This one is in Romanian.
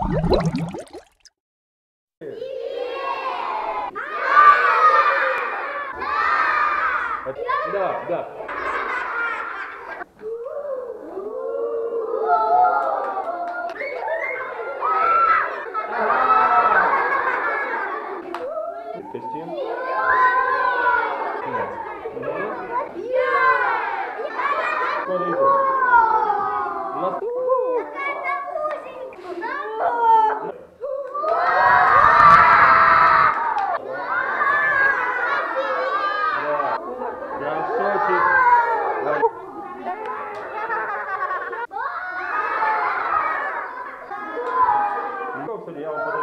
Да, да. Тестим. Смотрите. У нас... Горшочек. Кстати, я вам